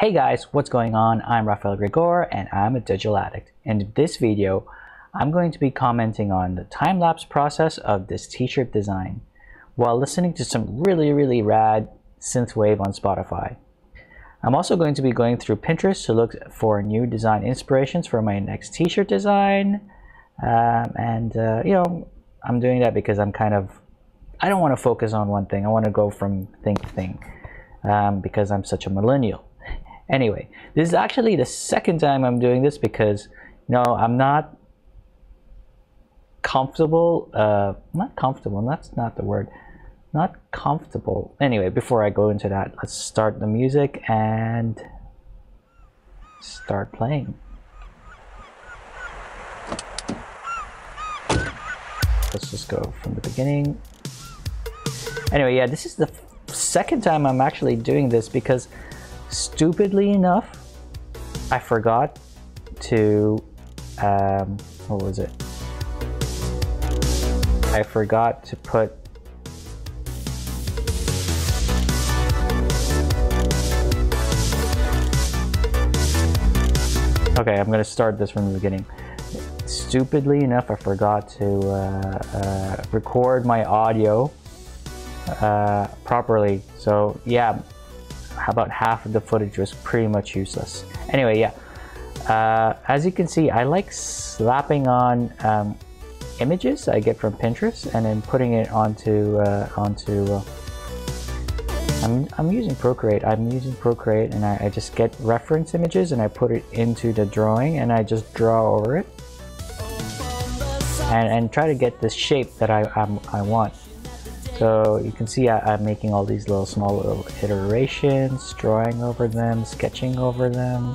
Hey guys, what's going on? I'm Rafael Gregor and I'm a digital addict. In this video, I'm going to be commenting on the time-lapse process of this t-shirt design while listening to some really rad synthwave on Spotify. I'm also going to be going through Pinterest to look for new design inspirations for my next t-shirt design. You know, I'm doing that because I don't want to focus on one thing. I want to go from thing to thing because I'm such a millennial. Anyway, this is actually the second time I'm doing this because, you know, I'm not comfortable. Not comfortable, that's not the word. Not comfortable. Anyway, before I go into that, let's start the music and start playing. Let's just go from the beginning. Anyway, yeah, this is the second time I'm actually doing this because stupidly enough, I forgot to, what was it? I forgot to put okay, I'm gonna start this from the beginning. Stupidly enough, I forgot to record my audio properly. So yeah, about half of the footage was pretty much useless. Anyway, yeah, as you can see, I like slapping on images I get from Pinterest and then putting it onto I'm using Procreate. And I just get reference images and I put it into the drawing and I just draw over it and try to get this shape that I want. So you can see I'm making all these small little iterations, drawing over them, sketching over them,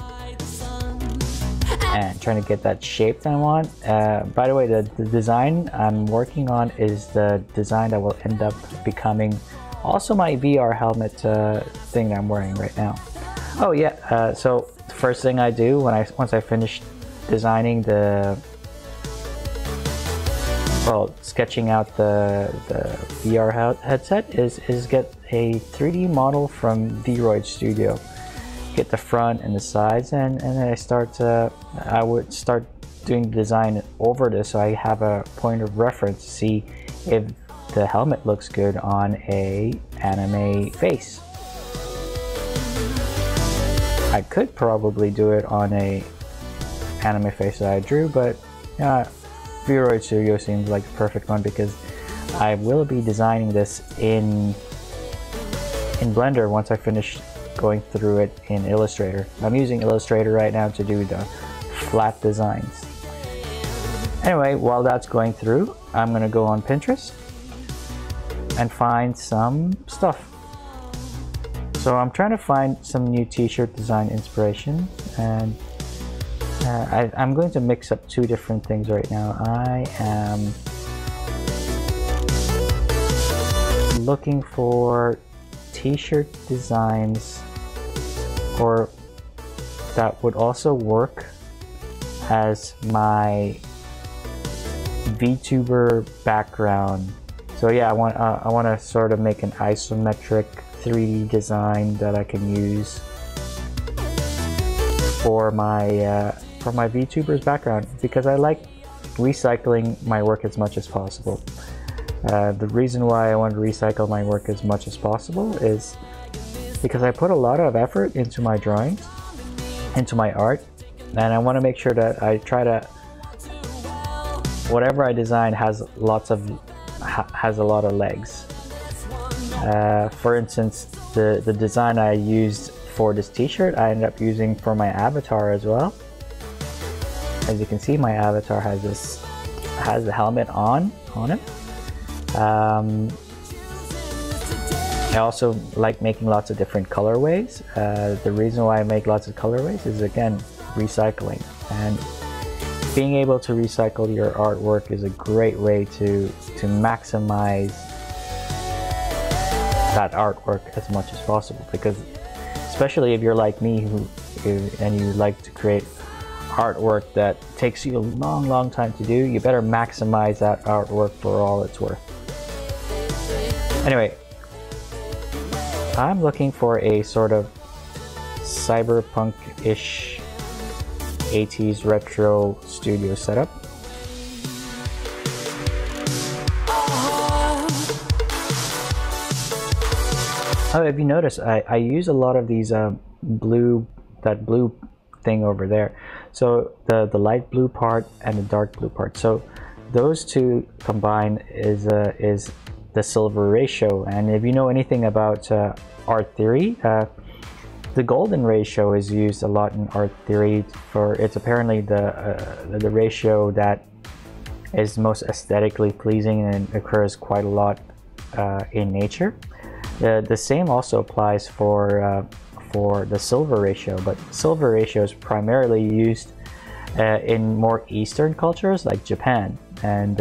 and trying to get that shape that I want. By the way, the design I'm working on is the design that will end up becoming also my VR helmet thing that I'm wearing right now. Oh yeah, so the first thing I do once I finish designing sketching out the VR headset is get a 3D model from Vroid Studio. Get the front and the sides, and then I would start doing design over this so I have a point of reference to see if the helmet looks good on a anime face. I could probably do it on a anime face that I drew, but Vroid Studio seems like the perfect one because I will be designing this in Blender once I finish going through it in Illustrator. I'm using Illustrator right now to do the flat designs. Anyway, while that's going through, I'm gonna go on Pinterest and find some stuff. So I'm trying to find some new t-shirt design inspiration, and I'm going to mix up two different things right now. I am looking for t-shirt designs that would also work as my VTuber background. So yeah, I want to sort of make an isometric 3D design that I can use for my VTuber's background because I like recycling my work as much as possible. The reason why I want to recycle my work as much as possible is because I put a lot of effort into my drawings, into my art, and I want to make sure that I try to, whatever I design has a lot of legs. For instance, the design I used for this t-shirt I ended up using for my avatar as well. As you can see, my avatar has the helmet on it. I also like making lots of different colorways. The reason why I make lots of colorways is, again, recycling. And being able to recycle your artwork is a great way to maximize that artwork as much as possible, because especially if you're like me and you like to create artwork that takes you a long time to do, you better maximize that artwork for all it's worth. Anyway, I'm looking for a sort of cyberpunk-ish 80s retro studio setup. Oh, if you notice, I use a lot of these blue thing over there. So the light blue part and the dark blue part. So those two combined is the silver ratio. And if you know anything about art theory, the golden ratio is used a lot in art theory. For it's apparently the ratio that is most aesthetically pleasing and occurs quite a lot in nature. The same also applies for the silver ratio, but silver ratio is primarily used in more Eastern cultures like Japan, and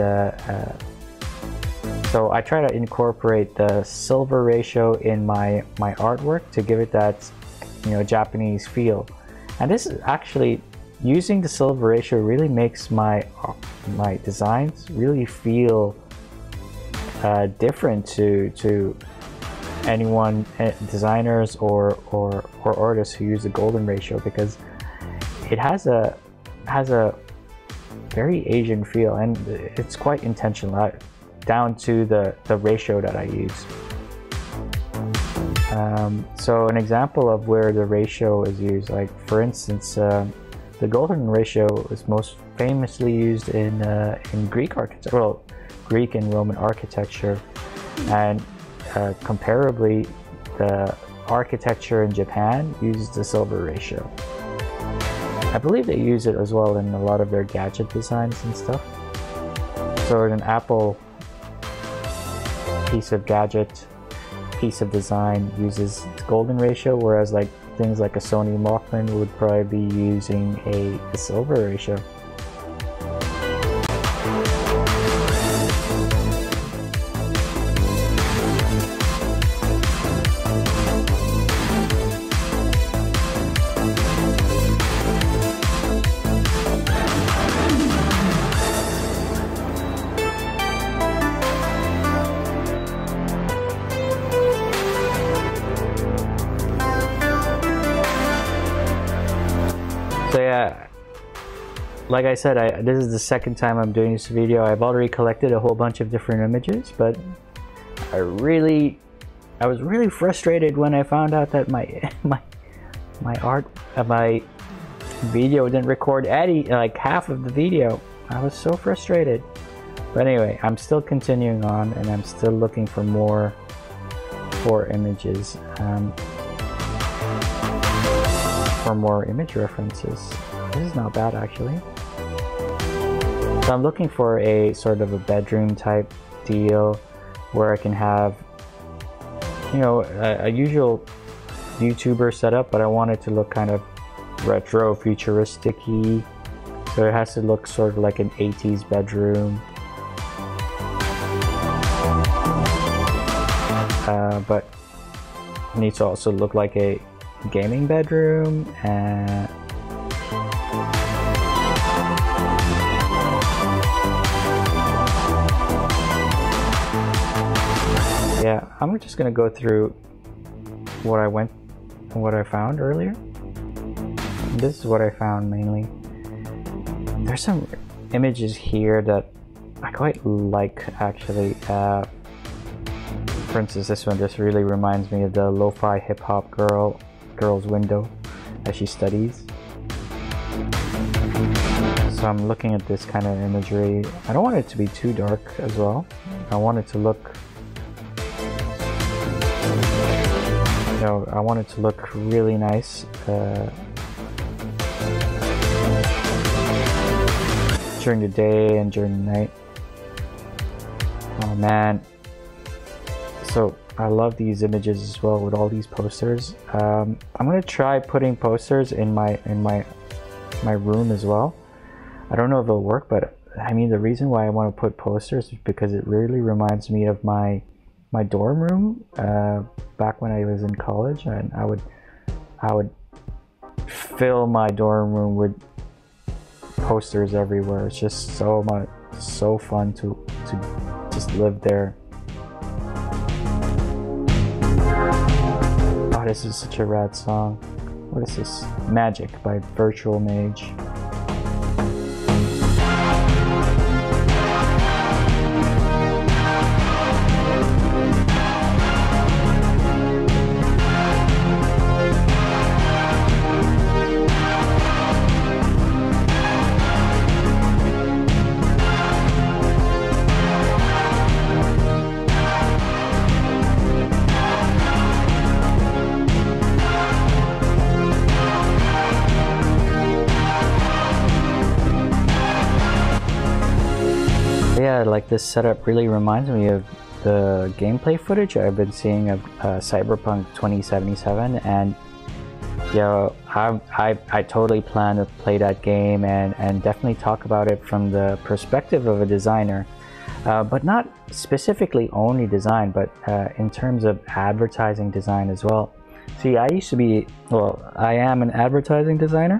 so I try to incorporate the silver ratio in my artwork to give it that, you know, Japanese feel. And this is actually, using the silver ratio really makes my designs really feel different to anyone, designers or artists who use the golden ratio, because it has a very Asian feel, and it's quite intentional, down to the ratio that I use. So an example of where the ratio is used, like for instance, the golden ratio is most famously used in Greek architecture, well, Greek and Roman architecture, and comparably, the architecture in Japan uses the silver ratio. I believe they use it as well in a lot of their gadget designs and stuff. So an Apple piece of gadget, piece of design uses the golden ratio, whereas like things like a Sony Walkman would probably be using a silver ratio. So yeah, like I said, this is the second time I'm doing this video. I've already collected a whole bunch of different images, but I was really frustrated when I found out that my video didn't record like half of the video. I was so frustrated. But anyway, I'm still continuing on, and I'm still looking for more images. For more image references. This is not bad actually. So I'm looking for a sort of a bedroom type deal where I can have, you know, a usual YouTuber setup, but I want it to look kind of retro, futuristic-y. So it has to look sort of like an 80s bedroom. But it needs to also look like a gaming bedroom, and yeah, I'm just gonna go through what I found earlier. This is what I found mainly. There's some images here that I quite like actually. For instance, this one just really reminds me of the lo-fi hip-hop girl's window as she studies. So I'm looking at this kind of imagery. I don't want it to be too dark as well. I want it to look, you know, I want it to look really nice during the day and during the night. Oh man. So I love these images as well with all these posters. I'm gonna try putting posters in my room as well. I don't know if it'll work, but I mean, the reason why I want to put posters is because it really reminds me of my dorm room back when I was in college, and I would fill my dorm room with posters everywhere. It's just so fun to just live there. This is such a rad song. what is this? Magic by Virtual Mage. Yeah, like this setup really reminds me of the gameplay footage I've been seeing of Cyberpunk 2077, and you know, I totally plan to play that game and definitely talk about it from the perspective of a designer, but not specifically only design, but in terms of advertising design as well. See, I used to be, well, I am an advertising designer.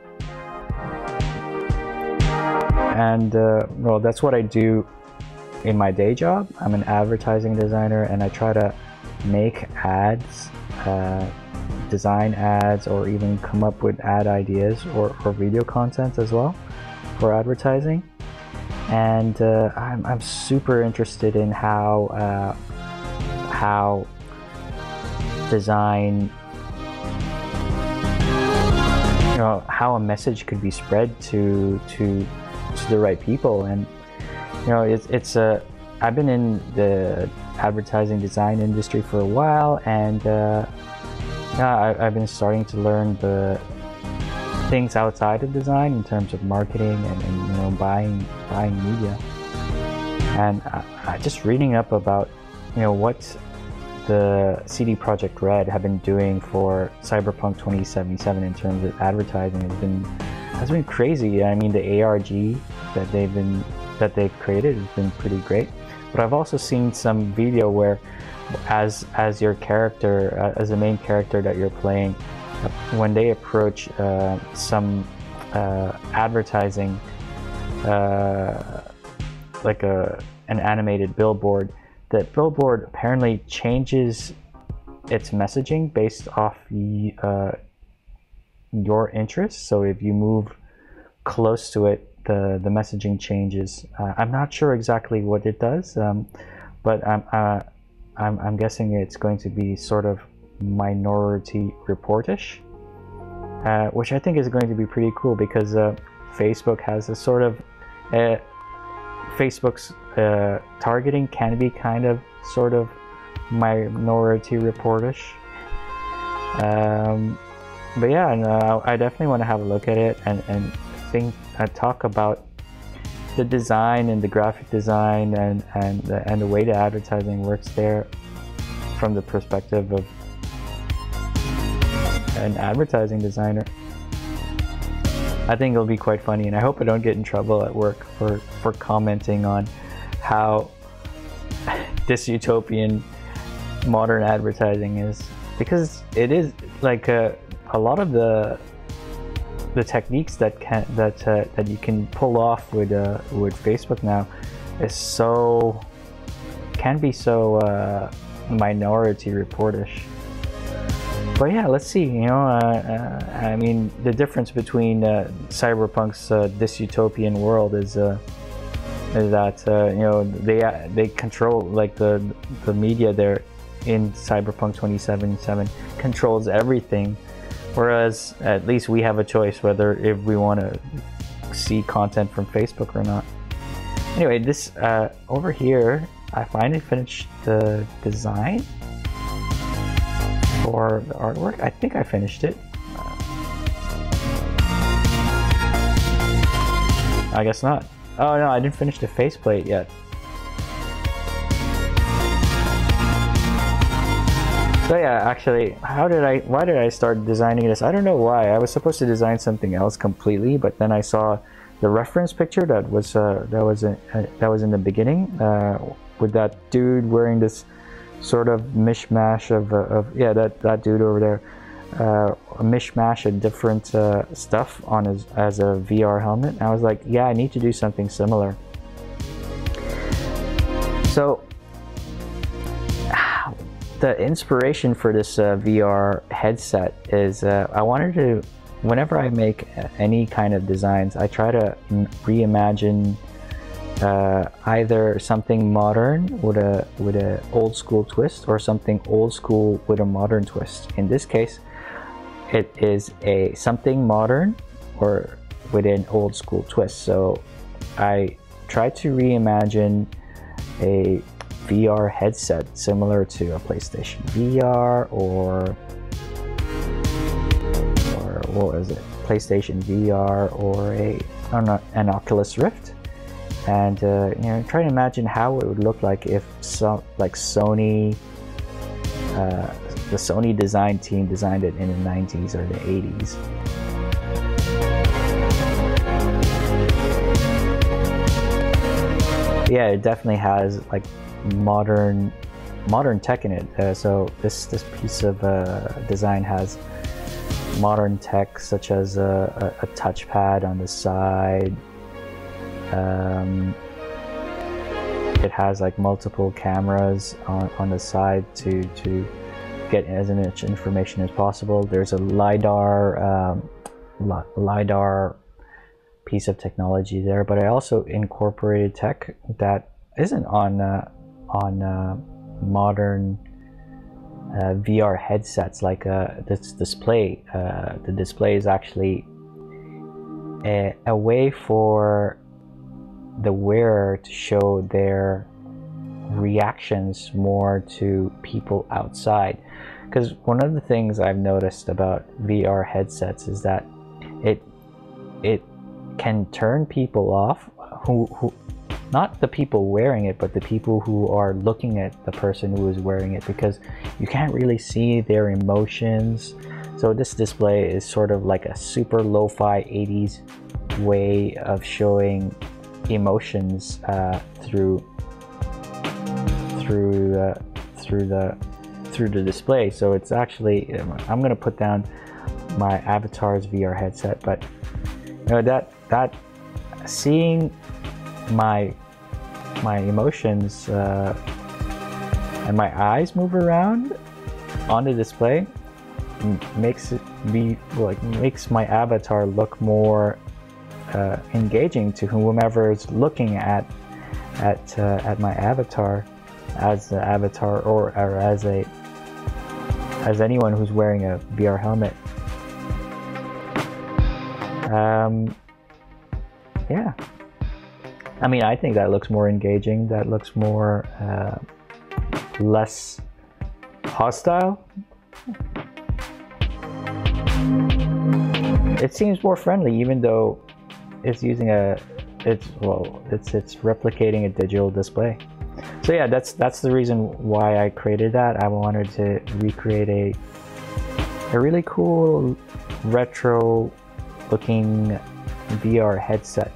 And well, that's what I do in my day job. I'm an advertising designer, and I try to make ads, design ads, or even come up with ad ideas or video content as well for advertising. And I'm super interested in how design, you know, how a message could be spread to the right people. And you know, it's I've been in the advertising design industry for a while, and I've been starting to learn the things outside of design in terms of marketing and you know, buying media. And I just reading up about, you know, what the CD Projekt Red have been doing for Cyberpunk 2077 in terms of advertising has been crazy. I mean, the ARG that they've created has been pretty great. But I've also seen some video where, as your character, as the main character that you're playing, when they approach some advertising, like an animated billboard, that billboard apparently changes its messaging based off your interests. So if you move close to it, the messaging changes. I'm not sure exactly what it does, but I'm guessing it's going to be sort of Minority Report-ish, which I think is going to be pretty cool, because Facebook has a sort of Facebook's targeting can be kind of sort of Minority Report-ish. But yeah, no, I definitely want to have a look at it and talk about the design and the graphic design and the way the advertising works there from the perspective of an advertising designer. I think it'll be quite funny, and I hope I don't get in trouble at work for commenting on how dystopian modern advertising is, because it is like a lot of the techniques that you can pull off with Facebook now can be so Minority Report-ish. But yeah, let's see. You know, I mean, the difference between Cyberpunk's dystopian world is that you know, they control, like the media there in Cyberpunk 2077 controls everything, whereas at least we have a choice whether if we want to see content from Facebook or not. Anyway, this over here, I finally finished the design for the artwork. I think I finished it. I guess not. Oh no, I didn't finish the faceplate yet. So yeah, actually, why did I start designing this? I don't know why. I was supposed to design something else completely, but then I saw the reference picture that was in the beginning, with that dude wearing this sort of mishmash of yeah, that dude over there, a mishmash of different stuff on as a VR helmet. And I was like, yeah, I need to do something similar. the inspiration for this VR headset is I wanted to, whenever I make any kind of designs, I try to reimagine either something modern with a old school twist, or something old school with a modern twist. In this case, it is something modern or with an old school twist. So I tried to reimagine a VR headset similar to a PlayStation VR or what was it? PlayStation VR or an Oculus Rift, and you know, try to imagine how it would look like if Sony, the Sony design team designed it in the 90s or the 80s. Yeah, it definitely has like modern tech in it. So this piece of design has modern tech, such as a touchpad on the side. It has like multiple cameras on the side to get as much information as possible. There's a LiDAR piece of technology there, but I also incorporated tech that isn't on modern VR headsets, like this display. The display is actually a way for the wearer to show their reactions more to people outside. Because one of the things I've noticed about VR headsets is that it can turn people off, who not the people wearing it, but the people who are looking at the person who is wearing it, because you can't really see their emotions. So this display is sort of like a super lo-fi 80s way of showing emotions through the display. So it's actually, I'm gonna put down my avatar's VR headset, but you know, that seeing my emotions and my eyes move around on the display makes my avatar look more engaging to whomever is looking at my avatar, as the avatar, or as anyone who's wearing a VR helmet. Yeah, I mean, I think that looks more engaging. That looks more less hostile. It seems more friendly, even though it's using it's replicating a digital display. So yeah, that's the reason why I created that. I wanted to recreate a really cool retro looking VR headset.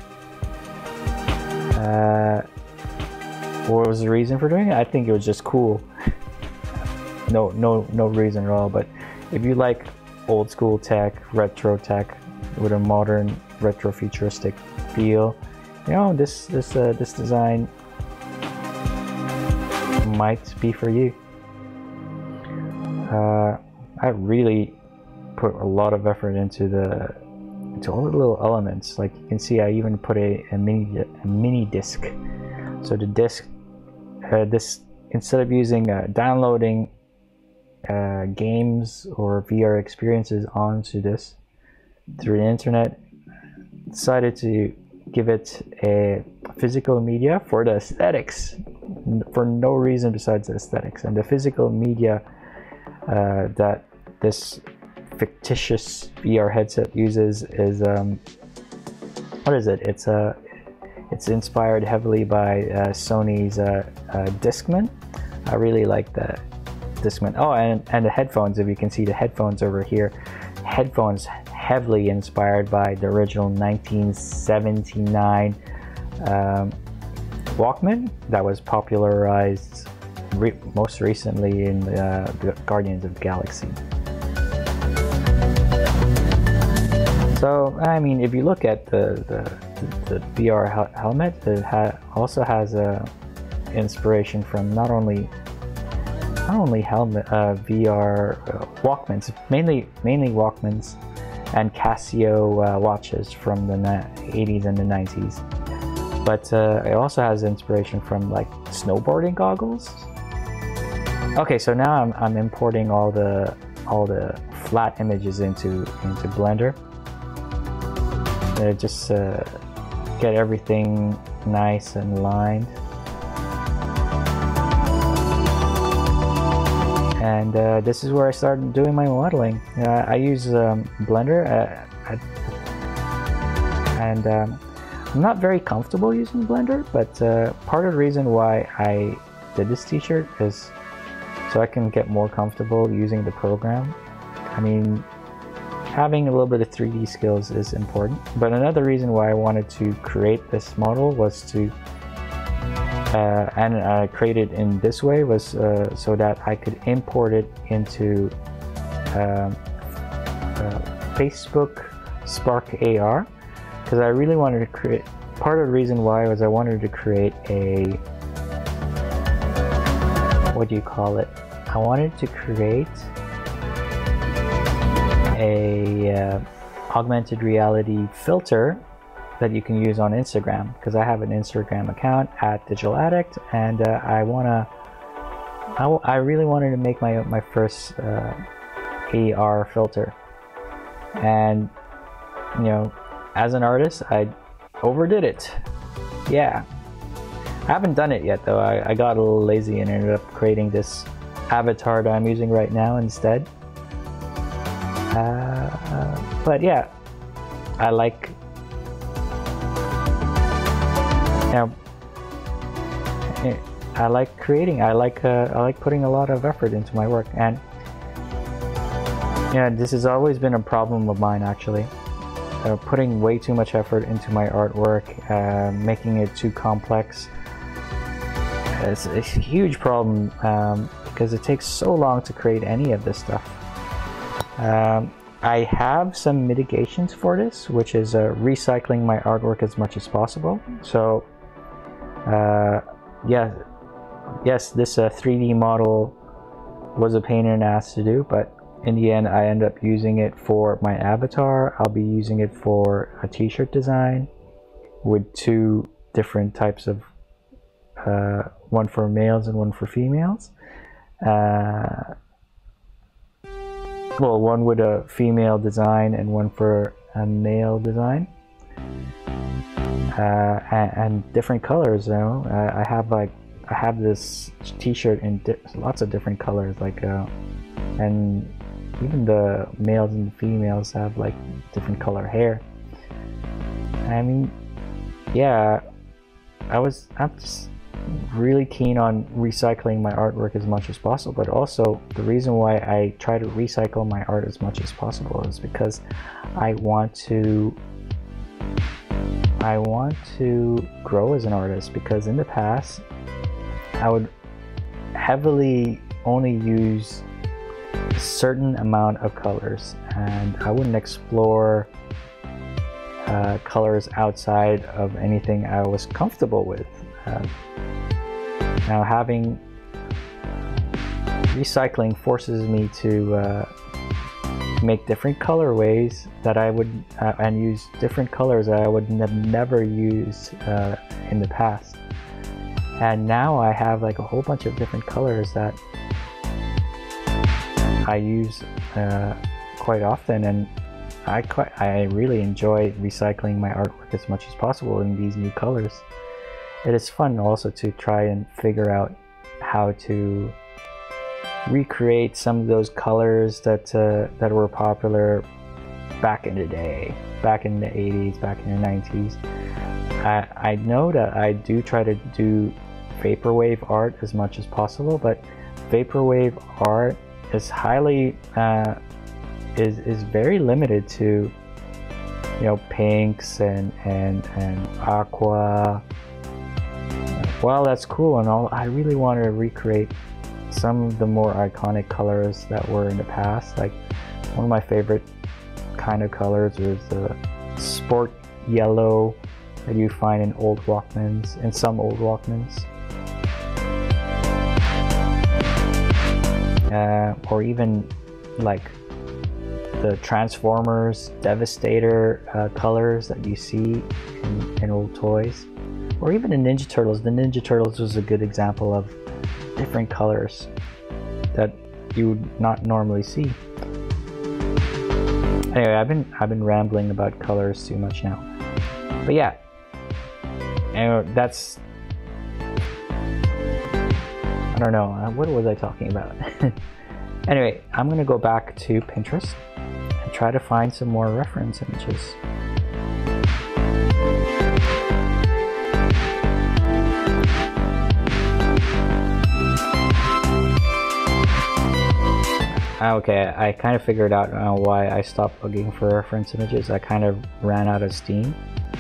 What was the reason for doing it? I think it was just cool. No reason at all. But if you like old school tech, retro tech with a modern retro futuristic feel, you know, this design might be for you. I really put a lot of effort into all the little elements. Like you can see, I even put a mini disc. So the disc, this, instead of using downloading games or VR experiences onto this through the internet, decided to give it a physical media for the aesthetics, for no reason besides the aesthetics. And the physical media that this fictitious VR headset uses is what is it? It's inspired heavily by Sony's Discman. I really like the Discman. Oh, and the headphones. If you can see the headphones over here, headphones heavily inspired by the original 1979 Walkman that was popularized most recently in the Guardians of the Galaxy. So, I mean, if you look at the VR helmet, it also has inspiration from not only not only helmet, VR Walkmans, mainly Walkmans and Casio watches from the 80s and the 90s. But it also has inspiration from like snowboarding goggles. Okay, so now I'm importing all the flat images into Blender. Just get everything nice and lined. And this is where I started doing my modeling. I use Blender, and I'm not very comfortable using Blender, but part of the reason why I did this t-shirt is so I can get more comfortable using the program. I mean, having a little bit of 3D skills is important, but another reason why I wanted to create this model was to create it in this way was so that I could import it into Facebook Spark AR, because I really wanted to create, part of the reason why was I wanted to create a, what do you call it? I wanted to create a augmented reality filter that you can use on Instagram, because I have an Instagram account @DigitalAddict, and I really wanted to make my first AR filter. And you know, as an artist, I overdid it. Yeah, I haven't done it yet though. I got a little lazy and ended up creating this avatar that I'm using right now instead. But yeah, I like, you know, I like creating. I like putting a lot of effort into my work, and yeah, this has always been a problem of mine actually. Putting way too much effort into my artwork, making it too complex. It's a huge problem because it takes so long to create any of this stuff. I have some mitigations for this, which is recycling my artwork as much as possible. So yes, this 3D model was a pain in the ass to do, but in the end I end up using it for my avatar. I'll be using it for a t-shirt design with two different types of one for males and one for females. Well, one with a female design and one for a male design, and different colors. You know, I have this t-shirt in lots of different colors, like and even the males and the females have like different color hair. I mean, yeah, I'm just really keen on recycling my artwork as much as possible, but also the reason why I try to recycle my art as much as possible is because I want to grow as an artist. Because in the past I would heavily only use a certain amount of colors, and I wouldn't explore colors outside of anything I was comfortable with. Now having recycling forces me to make different colorways that I would and use different colors that I would have never used in the past. And now I have like a whole bunch of different colors that I use quite often, and I really enjoy recycling my artwork as much as possible in these new colors. It is fun also to try and figure out how to recreate some of those colors that were popular back in the day, back in the 80s, back in the 90s. I know that I do try to do vaporwave art as much as possible, but vaporwave art is highly is very limited to, you know, pinks and aqua. While that's cool and all, I really want to recreate some of the more iconic colors that were in the past. Like one of my favorite kind of colors is the sport yellow that you find in old Walkmans, in some old Walkmans. or even like the Transformers, Devastator colors that you see in old toys, or even the Ninja Turtles. The Ninja Turtles was a good example of different colors that you would not normally see. Anyway, I've been rambling about colors too much now. But yeah, anyway, that's, I don't know, what was I talking about? Anyway, I'm gonna go back to Pinterest and try to find some more reference images. Okay, I kind of figured out why I stopped looking for reference images. I kind of ran out of steam.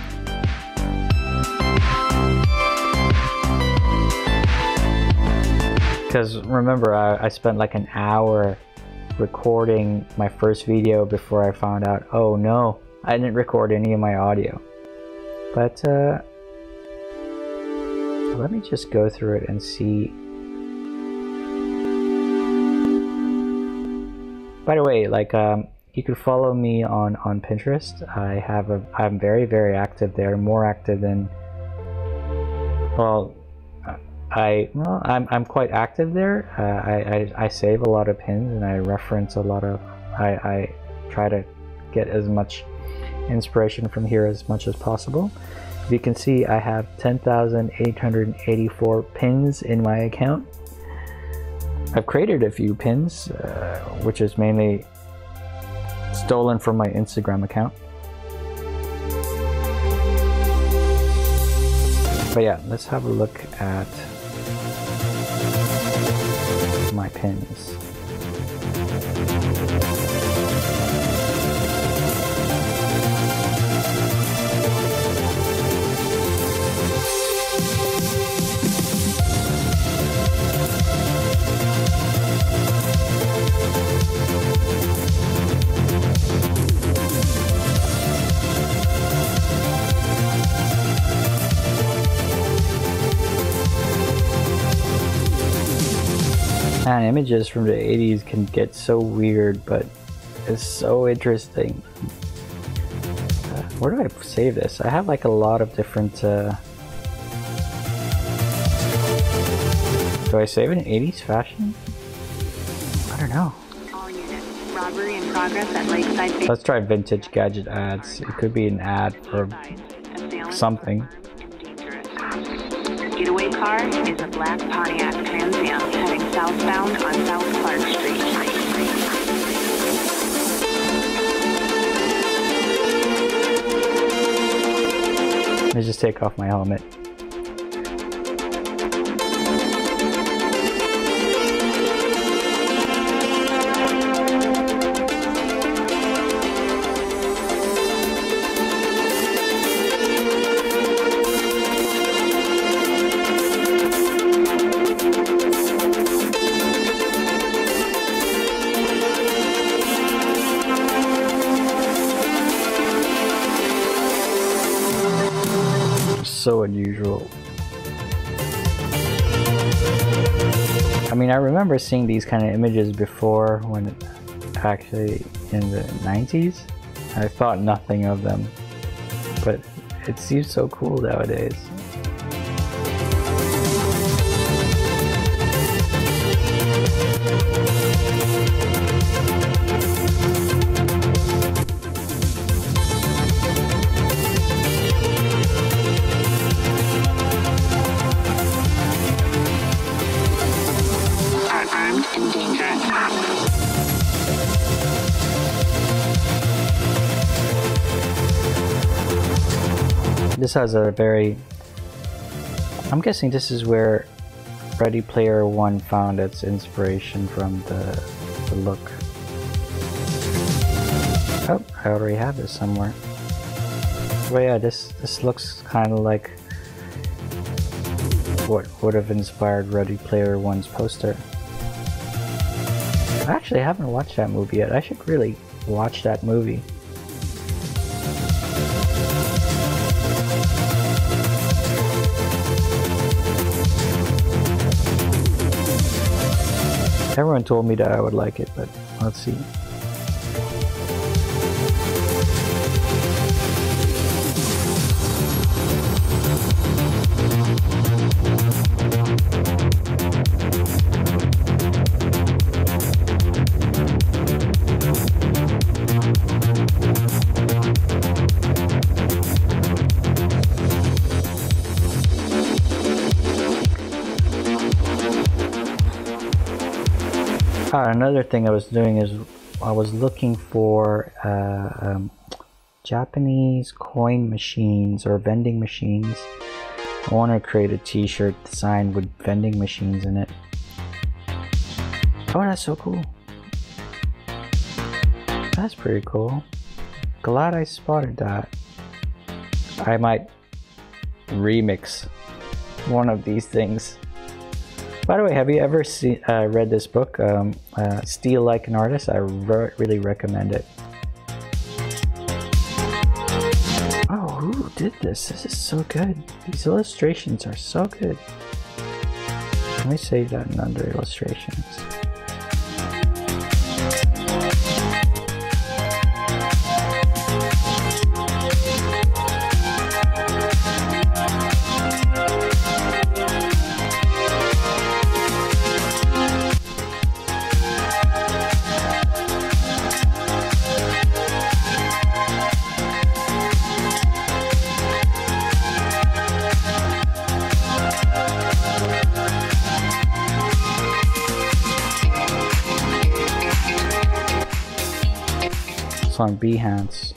Because remember, I spent like an hour recording my first video before I found out, oh no, I didn't record any of my audio. But let me just go through it and see. By the way, like you can follow me on Pinterest. I'm very active there, more active than, well, I'm quite active there. I save a lot of pins and I reference a lot of, I try to get as much inspiration from here as much as possible. If you can see, I have 10,884 pins in my account. I've created a few pins, which is mainly stolen from my Instagram account. But yeah, let's have a look at my pins. Man, images from the 80s can get so weird, but it's so interesting. Where do I save this? I have like a lot of different... Do I save it in 80s fashion? I don't know. All units, robbery in progress at Lakeside. Let's try vintage gadget ads. It could be an ad for something. Getaway car is a black Pontiac Trans Am heading southbound on South Clark Street. Let me just take off my helmet. So unusual. I mean, I remember seeing these kind of images before, when actually in the 90s. I thought nothing of them, but it seems so cool nowadays. This has a very... I'm guessing this is where Ready Player One found its inspiration from the look. Oh, I already have this somewhere. But yeah, this looks kind of like what would have inspired Ready Player One's poster. I actually haven't watched that movie yet. I should really watch that movie. Everyone told me that I would like it, but let's see. Another thing I was doing is I was looking for Japanese coin machines or vending machines. I want to create a t-shirt design with vending machines in it. Oh, that's so cool. That's pretty cool. Glad I spotted that. I might remix one of these things. By the way, have you ever read this book, Steal Like an Artist? I really recommend it. Oh, who did this? This is so good. These illustrations are so good. Let me save that in under illustrations. On Behance.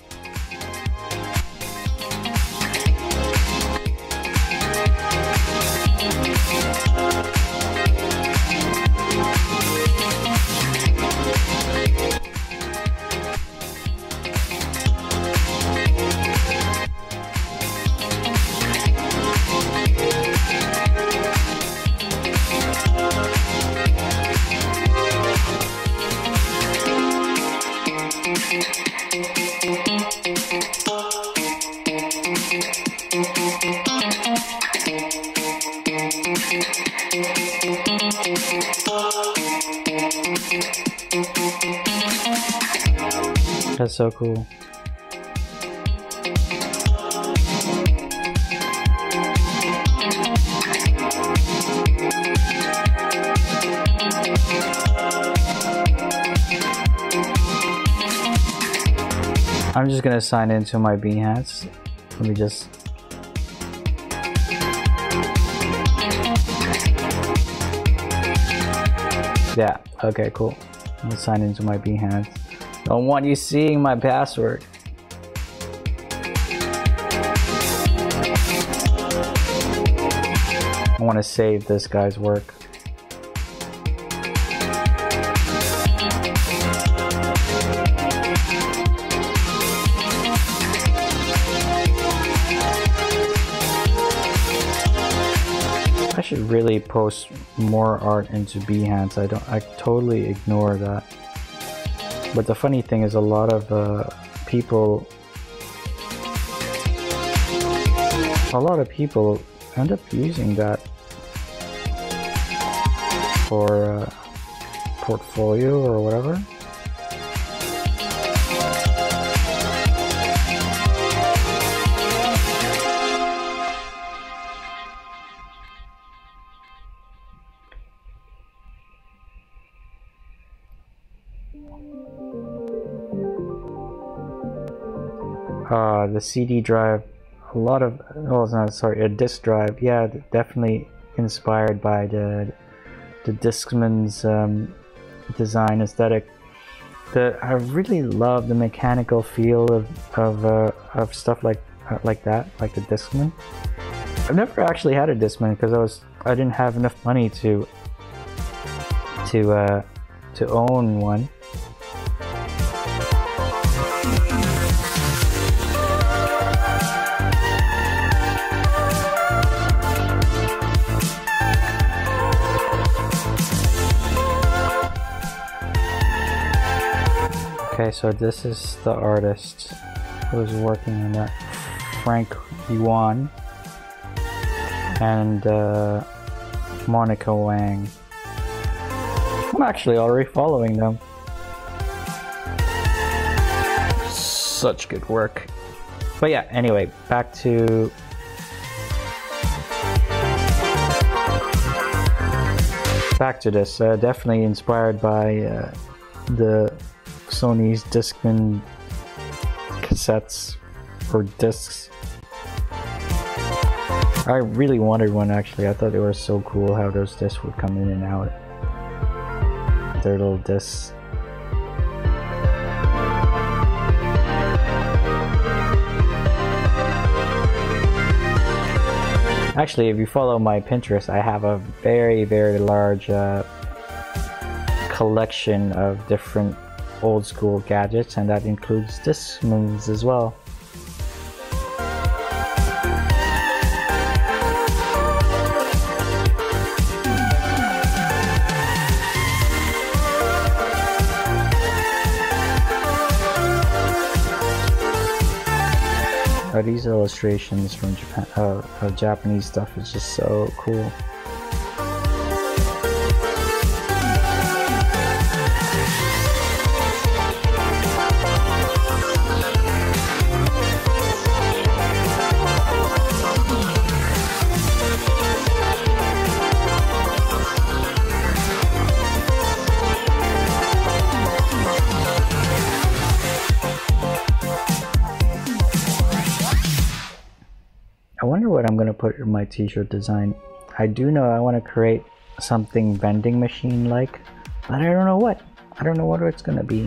That's so cool. I'm just gonna sign into my Behance. Let me just. Yeah, okay, cool. I'm gonna sign into my Behance. Don't want you seeing my password. I want to save this guy's work. I should really post more art into Behance. I totally ignore that. But the funny thing is a lot of people end up using that for portfolio or whatever. The CD drive, a lot of, oh no, sorry, a disc drive. Yeah, definitely inspired by the Discman's design aesthetic. I really love the mechanical feel of stuff like that, like the Discman. I've never actually had a Discman because I didn't have enough money to own one. Okay, so this is the artist who was working on that, Pt.1 and Monica Wang. I'm actually already following them. Such good work. But yeah, anyway, back to this. Definitely inspired by the Sony's Discman cassettes or discs. I really wanted one actually. I thought they were so cool how those discs would come in and out. Their little discs. Actually, if you follow my Pinterest, I have a very, very large collection of different old school gadgets, and that includes Discmans as well. These illustrations from Japan, Japanese stuff is just so cool. I wonder what I'm gonna put in my t-shirt design. I do know I want to create something vending machine like, but I don't know what. I don't know what it's gonna be.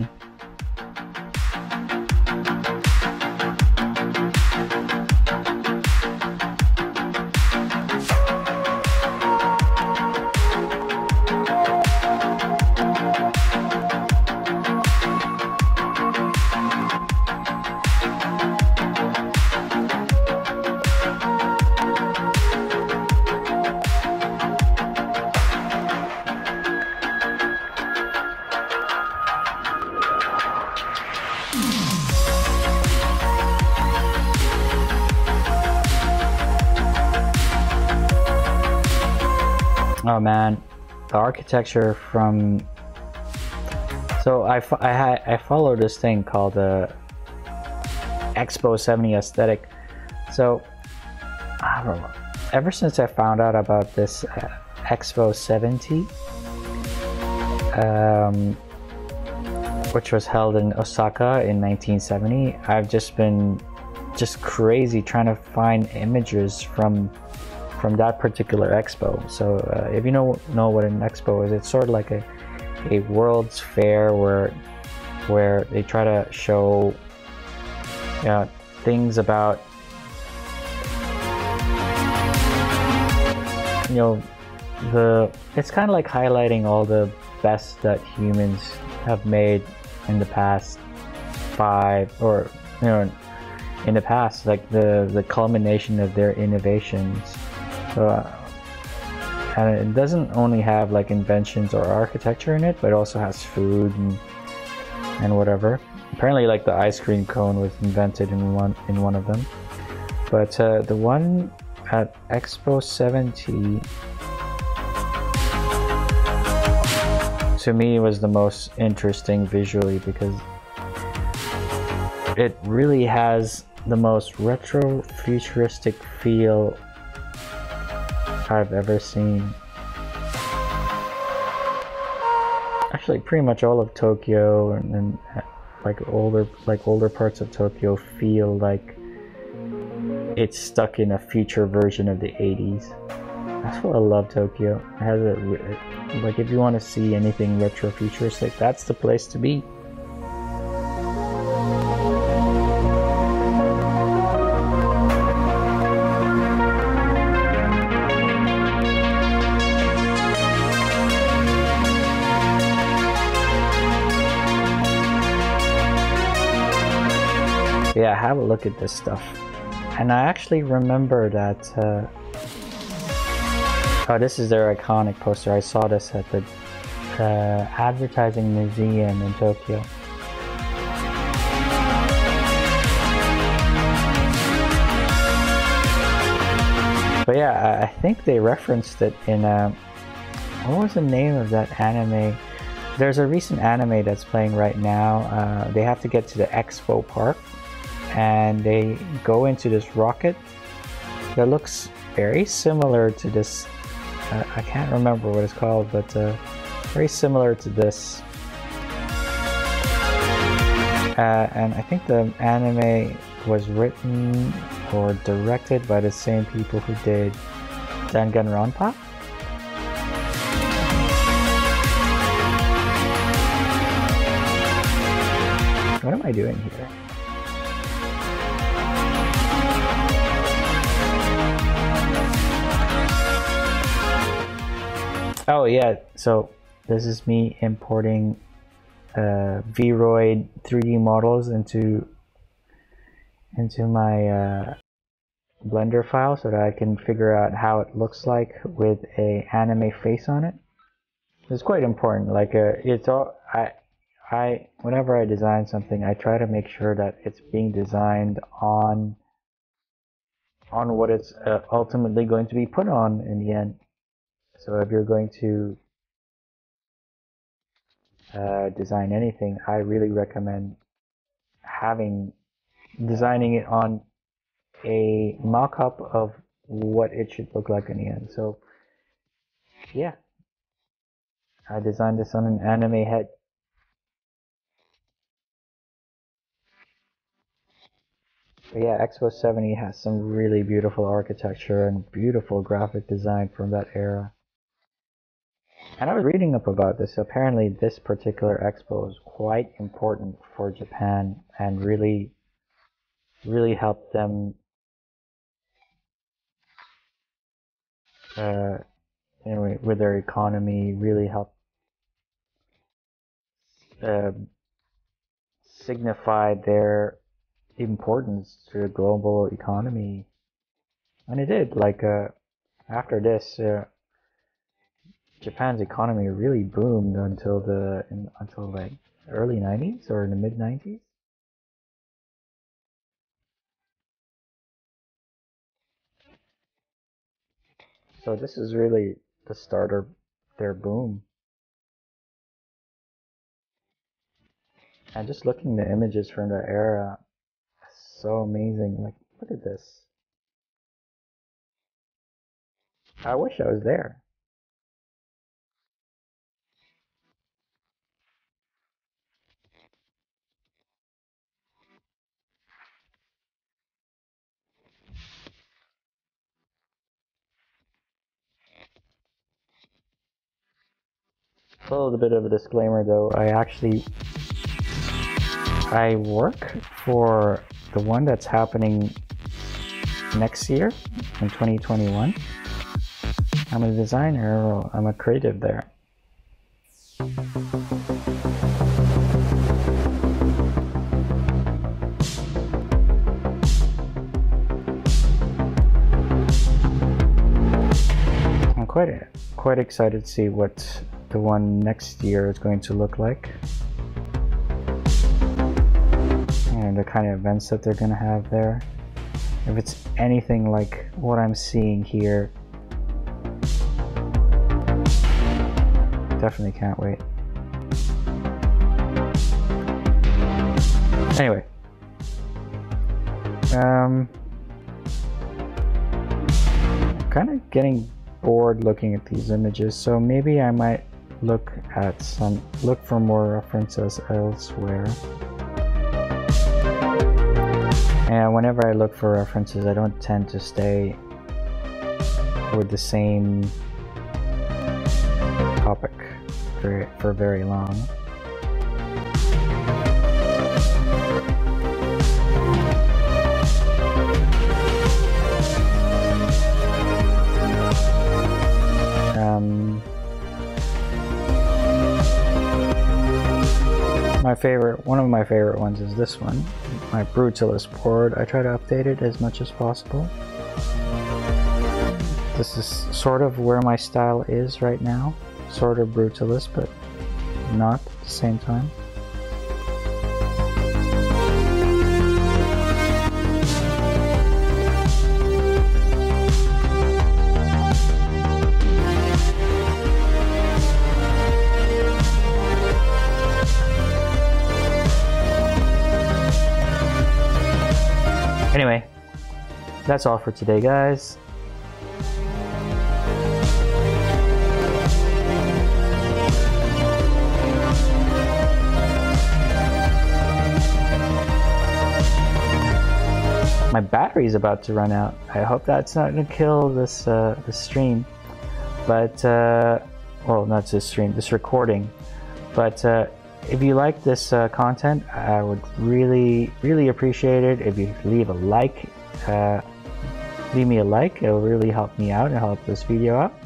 Oh man, the architecture from... So I follow this thing called the Expo 70 aesthetic. So I don't know, ever since I found out about this Expo 70, which was held in Osaka in 1970, I've just been crazy trying to find images from that particular expo. So if you know what an expo is, it's sort of like a world's fair where they try to show things about it's kind of like highlighting all the best that humans have made in the past in the past, like the culmination of their innovations. So and it doesn't only have like inventions or architecture in it, but it also has food and whatever. Apparently like the ice cream cone was invented in one of them. But the one at Expo 70 to me was the most interesting visually, because it really has the most retro futuristic feel I've ever seen. Actually, pretty much all of Tokyo and like older parts of Tokyo feel like it's stuck in a future version of the 80s. That's what I love Tokyo. It has like if you want to see anything retro futuristic, that's the place to be. Yeah, have a look at this stuff. And I actually remember that oh, this is their iconic poster. I saw this at the advertising museum in Tokyo. But yeah, I think they referenced it in what was the name of that anime? There's a recent anime that's playing right now. They have to get to the Expo Park, and they go into this rocket that looks very similar to this. I can't remember what it's called, but very similar to this. And I think the anime was written or directed by the same people who did Danganronpa. What am I doing here? Oh yeah, so this is me importing Vroid 3D models into my Blender file so that I can figure out how it looks like with a anime face on it. It's quite important. Like it's all whenever I design something, I try to make sure that it's being designed on what it's ultimately going to be put on in the end. So if you're going to design anything, I really recommend designing it on a mock-up of what it should look like in the end. So yeah, I designed this on an anime head. But yeah, Expo 70 has some really beautiful architecture and beautiful graphic design from that era. And I was reading up about this. Apparently this particular expo is quite important for Japan and really helped them anyway, with their economy, really helped signify their importance to the global economy. And it did. Like after this, Japan's economy really boomed until like early 90s or in the mid 90s. So this is really the start of their boom. And just looking at the images from the era, so amazing. Like, look at this. I wish I was there. A little bit of a disclaimer though, I work for the one that's happening next year in 2021. I'm a designer, I'm a creative there. I'm quite excited to see what the one next year is going to look like, and the kind of events that they're going to have there. If it's anything like what I'm seeing here, definitely can't wait. Anyway, kind of getting bored looking at these images, so maybe I might look for more references elsewhere. And whenever I look for references, I don't tend to stay with the same topic for very long. One of my favorite ones is this one, my Brutalist board. I try to update it as much as possible. This is sort of where my style is right now, sort of Brutalist, but not at the same time. Anyway, that's all for today, guys. My battery is about to run out. I hope that's not going to kill this this stream, but well, not this stream, this recording. But if you like this content, I would really appreciate it if you leave a like. Leave me a like. It will really help me out and help this video out.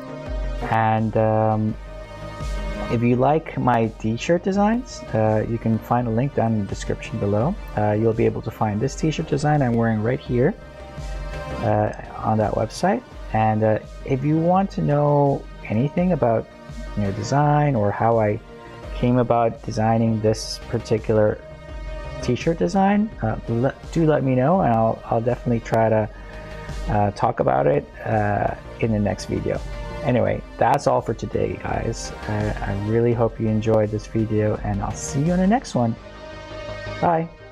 And if you like my t-shirt designs, you can find a link down in the description below. You'll be able to find this t-shirt design I'm wearing right here on that website. And if you want to know anything about design or how I came about designing this particular t-shirt design, do let me know, and I'll definitely try to talk about it in the next video. Anyway, that's all for today, guys. I really hope you enjoyed this video, and I'll see you in the next one. Bye.